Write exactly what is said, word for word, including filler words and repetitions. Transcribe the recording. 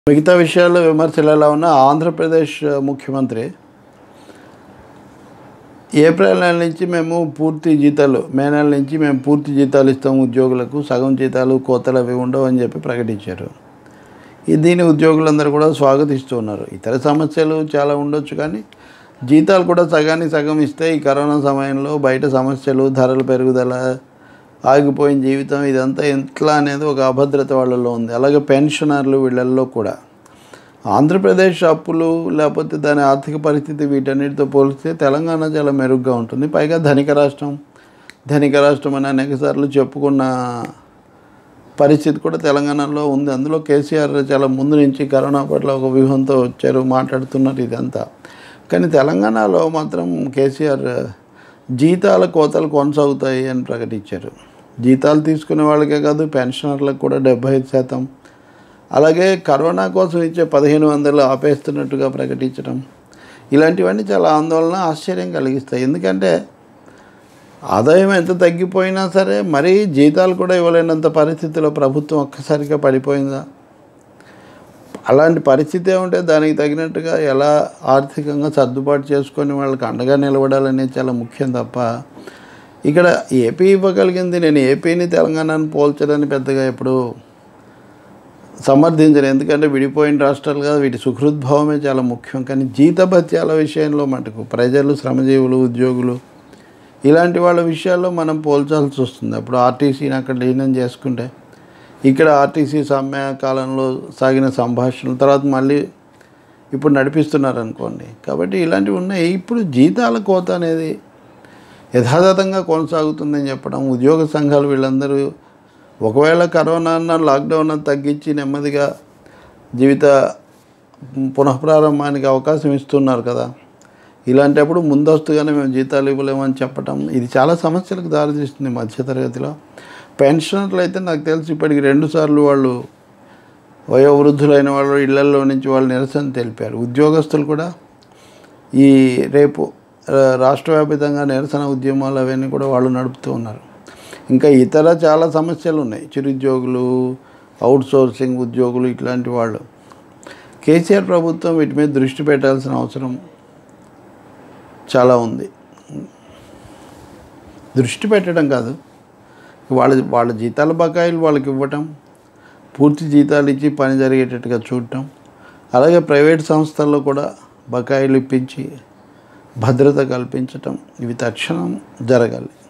మిగతా విషయాల్లో విమర్శలు ఎలా ఉన్నా ఆంధ్రప్రదేశ్ ముఖ్యమంత్రి ఏప్రిల్ నెల నుంచి మేము పూర్తి జీతాలు మే నెల నుంచి మేము పూర్తి జీతాలు ఇస్తాం ఉద్యోగులకు, సగం జీతాలు కోతలు అవి ఉండవు అని చెప్పి ప్రకటించారు. దీన్ని ఉద్యోగులందరూ కూడా స్వాగతిస్తున్నారు. ఇతర సమస్యలు చాలా ఉండొచ్చు, కానీ జీతాలు కూడా సగానికి సగం ఇస్తే ఈ కరోనా సమయంలో బయట సమస్యలు, ధరల పెరుగుదల, ఆగిపోయిన జీవితం ఇదంతా ఎట్లా అనేది ఒక అభద్రత వాళ్ళలో ఉంది. అలాగే పెన్షనర్లు వీళ్ళల్లో కూడా ఆంధ్రప్రదేశ్ అప్పులు లేకపోతే దాని ఆర్థిక పరిస్థితి వీటన్నిటితో పోలిస్తే తెలంగాణ చాలా మెరుగ్గా ఉంటుంది. పైగా ధనిక రాష్ట్రం ధనిక రాష్ట్రం అని అనేకసార్లు చెప్పుకున్న పరిస్థితి కూడా తెలంగాణలో ఉంది. అందులో కేసీఆర్ చాలా ముందు నుంచి కరోనా పట్ల ఒక వ్యూహంతో వచ్చారు, మాట్లాడుతున్నారు ఇదంతా. కానీ తెలంగాణలో మాత్రం కేసీఆర్ జీతాల కోతలు కొనసాగుతాయి అని ప్రకటించారు. జీతాలు తీసుకునే వాళ్ళకే కాదు, పెన్షనర్లకు కూడా డెబ్బై ఐదు శాతం, అలాగే కరోనా కోసం ఇచ్చే పదిహేను వందలు ఆపేస్తున్నట్టుగా ప్రకటించడం, ఇలాంటివన్నీ చాలా ఆందోళన, ఆశ్చర్యం కలిగిస్తాయి. ఎందుకంటే ఆదాయం ఎంత తగ్గిపోయినా సరే మరీ జీతాలు కూడా ఇవ్వలేనంత పరిస్థితిలో ప్రభుత్వం ఒక్కసారిగా పడిపోయిందా? అలాంటి పరిస్థితి ఉంటే దానికి తగినట్టుగా ఎలా ఆర్థికంగా సర్దుబాటు చేసుకొని వాళ్ళకి అండగా నిలబడాలనేది చాలా ముఖ్యం తప్ప, ఇక్కడ ఏపీ ఇవ్వగలిగింది, నేను ఏపీని తెలంగాణను పోల్చడానికి పెద్దగా ఎప్పుడు సమర్థించను. ఎందుకంటే విడిపోయిన రాష్ట్రాలుగా వీటి సుహృద్భావమే చాలా ముఖ్యం. కానీ జీతభత్యాల విషయంలో మటుకు ప్రజలు, శ్రమజీవులు, ఉద్యోగులు ఇలాంటి వాళ్ళ విషయాల్లో మనం పోల్చాల్సి వస్తుంది. అప్పుడు ఆర్టీసీని అక్కడ లీనం చేసుకుంటే ఇక్కడ ఆర్టీసీ సమ్మె కాలంలో సాగిన సంభాషణల తర్వాత మళ్ళీ ఇప్పుడు నడిపిస్తున్నారు అనుకోండి. కాబట్టి ఇలాంటివి ఉన్నాయి. ఇప్పుడు జీతాల కోత అనేది యథాతథంగా కొనసాగుతుందని చెప్పడం, ఉద్యోగ సంఘాలు వీళ్ళందరూ ఒకవేళ కరోనా అన్న లాక్డౌన్ తగ్గించి నెమ్మదిగా జీవిత పునఃప్రారంభానికి అవకాశం ఇస్తున్నారు కదా, ఇలాంటప్పుడు ముందస్తుగానే మేము జీతాలు ఇవ్వలేమని చెప్పడం ఇది చాలా సమస్యలకు దారితీస్తుంది మధ్యతరగతిలో. పెన్షనర్లు అయితే నాకు తెలిసి ఇప్పటికి రెండుసార్లు వాళ్ళు వయోవృద్ధులైన వాళ్ళు ఇళ్లల్లో నుంచి వాళ్ళు నిరసన తెలిపారు. ఉద్యోగస్తులు కూడా ఈ రేపు రాష్ట్ర వ్యాప్తంగా నిరసన ఉద్యమాలు అవన్నీ కూడా వాళ్ళు నడుపుతూ ఉన్నారు. ఇంకా ఇతర చాలా సమస్యలు ఉన్నాయి. చిరుద్యోగులు, అవుట్సోర్సింగ్ ఉద్యోగులు, ఇట్లాంటి వాళ్ళు కేసీఆర్ ప్రభుత్వం వీటి మీద దృష్టి పెట్టాల్సిన అవసరం చాలా ఉంది. దృష్టి పెట్టడం కాదు, వాళ్ళ వాళ్ళ జీతాల బకాయిలు వాళ్ళకి ఇవ్వటం, పూర్తి జీతాలు ఇచ్చి పని జరిగేటట్టుగా చూడటం, అలాగే ప్రైవేట్ సంస్థల్లో కూడా బకాయిలు ఇప్పించి భద్రత కల్పించటం, ఇవి తక్షణం జరగాలి.